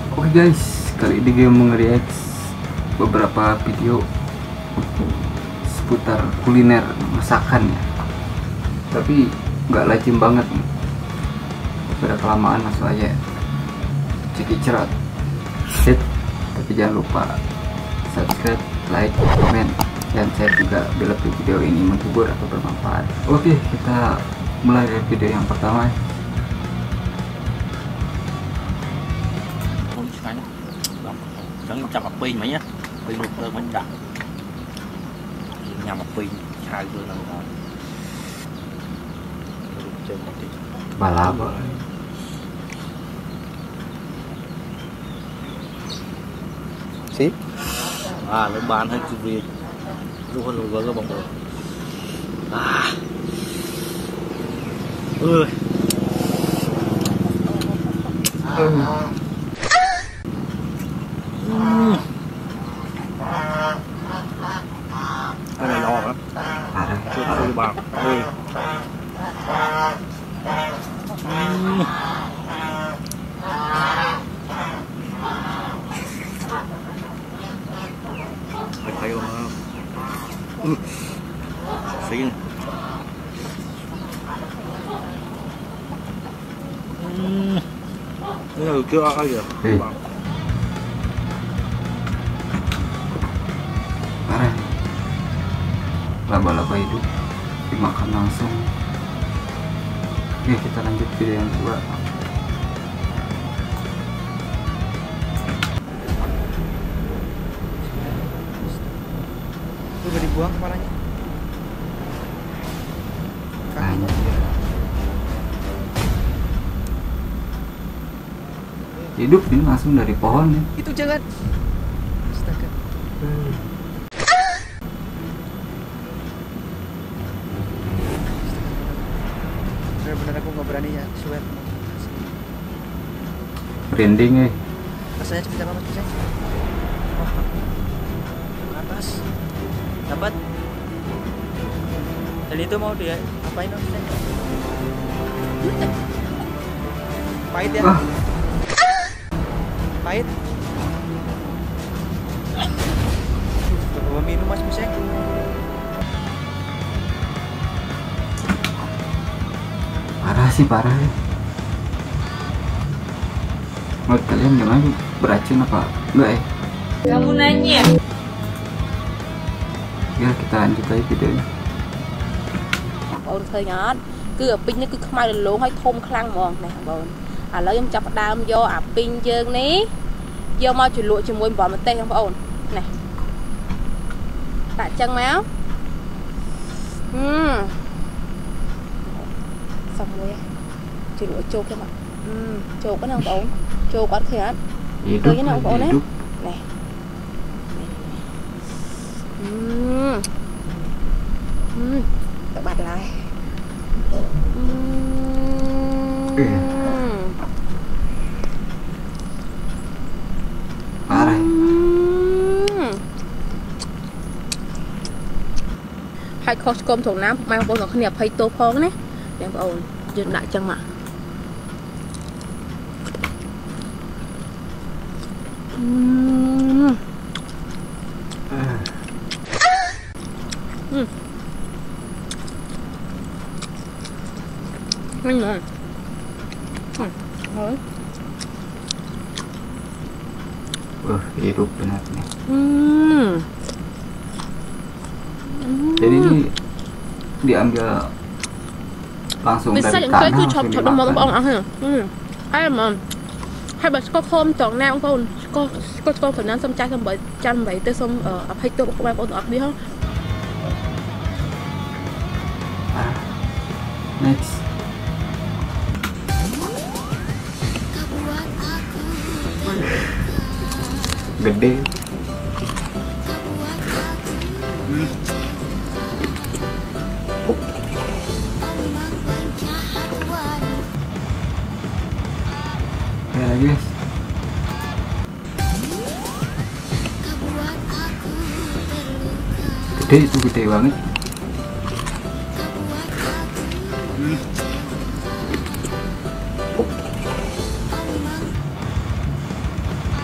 Oke guys, kali ini gue mau nge-react beberapa video seputar kuliner masakan ya. Tapi nggak lazim banget nih. Pada kelamaan langsung aja cekicrot. Sit. Tapi jangan lupa subscribe, like, komen, dan share juga bila video ini menghibur atau bermanfaat. Oke, kita mulai dari video yang pertama. Chẳng chặt mặt pin mấy nhá, pin lục tơ mấy đặt nhằm mặt pin xài vừa lần rồi Balaba. Sip. Lấy bàn hay chụp việc luôn hơn rồi các bạn ơi. Cái này ngon lắm. Chưa bằng. Thấy luôn không? Xinh. Ini là chưa ai kìa. Parah. Laba-laba hidup dimakan langsung. Oke, kita lanjut video yang kedua. Udah dibuang kepalanya. Anjir. Hidup ini langsung dari pohon ya. Itu jangan. Astaga. Bener-bener aku nggak berani ya, sweat. Branding ya. Rasanya cepet banget bisa. Wah, atas. Dapat. Dan itu mau dia apain maksudnya? Pahit ya? Pahit. Coba minum Mas Musek. Parah sih, parah ya. Menurut kalian gimana, beracun apa enggak ya? Kamu nanya. Ya, kita lanjut lagi videonya. Bọn khơi nhát cứ ở pin nó cứ không ai được lố hay thôm khăn mòn này bọn lấy em chọc đam vô pin dương ní vô mau chuyển lụa chuyển môi bỏ một tay không ổn này tại chân máu xong rồi chuyển lụa chô cái mặt chô cái nào ổn chô quá thiệt tôi cái nào ổn đấy này các bạn lại parah. Hai kho cơm thùng nám mai bọn nó không nhập hay tô phong đấy để bọn dừng lại chân mà ngon Hidup benar nih. Jadi ini diambil langsung dari tanah langsung dimakan. Ai mà hai bà có khom tròn nao không có phầnนั้นxong trái xong bởi chăn vậy tới xong ở hay tôi không ai có được đi không. Next. Gede. Ya guys. Gede, itu gede banget.